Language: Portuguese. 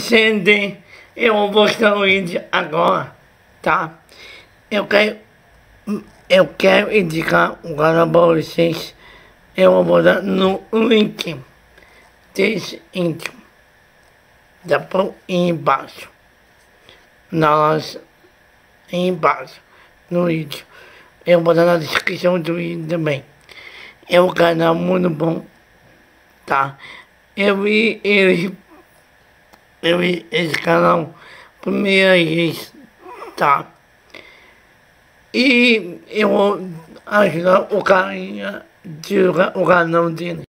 Gente, eu vou postar o vídeo agora, tá? Eu quero indicar um canal para vocês. Eu vou botar no link desse vídeo. Dá por embaixo. Embaixo, no vídeo. Eu vou botar na descrição do vídeo também. É um canal muito bom, tá? Eu vi esse canal primeira vez, tá? E eu vou ajudar o carinha de o canal dele.